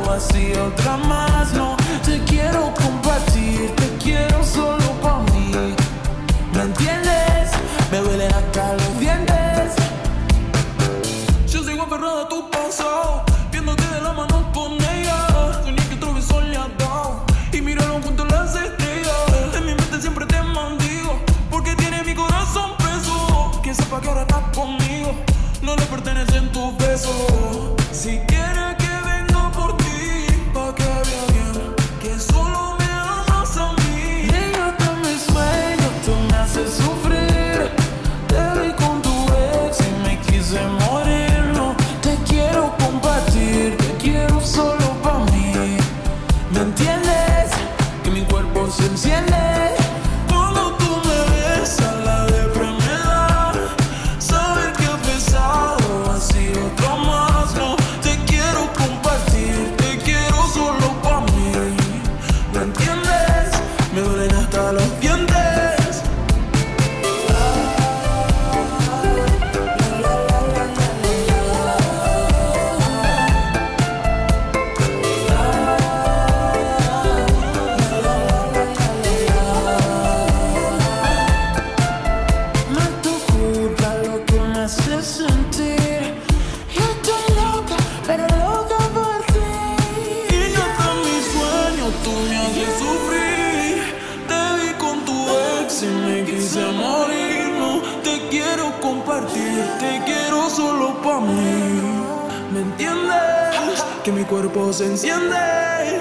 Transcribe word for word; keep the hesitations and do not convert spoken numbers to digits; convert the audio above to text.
así otra más. No te quiero compartir, te quiero solo pa' mí. ¿Me entiendes? Me duelen hasta los dientes. Yo sigo aferrado a tu pasado, viéndote de la mano con ella. Soñé que otro beso le ha dado y miraron juntos las estrellas. En mi mente siempre te mandigo, porque tiene mi corazón preso. Que sepa que ahora estás conmigo, no le pertenecen tus besos. Si quieres que venga por ti, pa' que vea bien que solo me amas a mí. Llévate a mis sueños, tú me haces sufrir. Te vi con tu ex y me quise morir. No te quiero compartir, te quiero solo pa' mí. ¿Me entiendes? Que mi cuerpo se enciende cuando tú me besas, la depresión me da. Saber que he pesado así otro más. No te quiero compartir, te quiero solo pa' mí. ¿Me entiendes? Me duelen hasta los dientes. No es tu culpa lo que me hace sentir. Yo estoy loca, pero loca por ti. Y yo hasta mis sueños tú me haces sufrir. Te vi con tu ex y me quise morir. No te quiero compartir, te quiero solo pa' mí. ¿Me entiendes? Que mi cuerpo se enciende